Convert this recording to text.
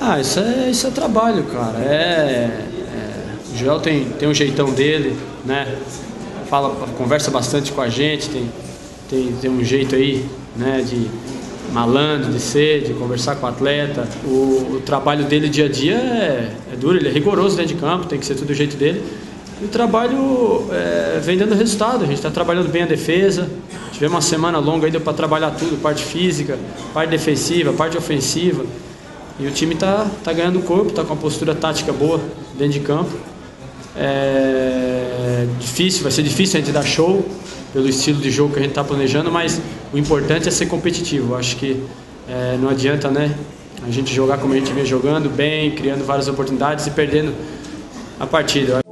Isso é trabalho, cara. O Joel tem um jeitão dele, né? Conversa bastante com a gente, tem um jeito aí, né, de malandro, de ser, de conversar com o atleta. O trabalho dele dia a dia é duro, ele é rigoroso dentro de campo, tem que ser tudo do jeito dele. E o trabalho vem dando resultado, a gente está trabalhando bem a defesa, tivemos uma semana longa ainda para trabalhar tudo, parte física, parte defensiva, parte ofensiva. E o time está ganhando corpo, está com uma postura tática boa dentro de campo. Vai ser difícil a gente dar show pelo estilo de jogo que a gente está planejando, mas o importante é ser competitivo. Eu acho que não adianta, né, a gente jogar como a gente vem jogando, bem, criando várias oportunidades e perdendo a partida.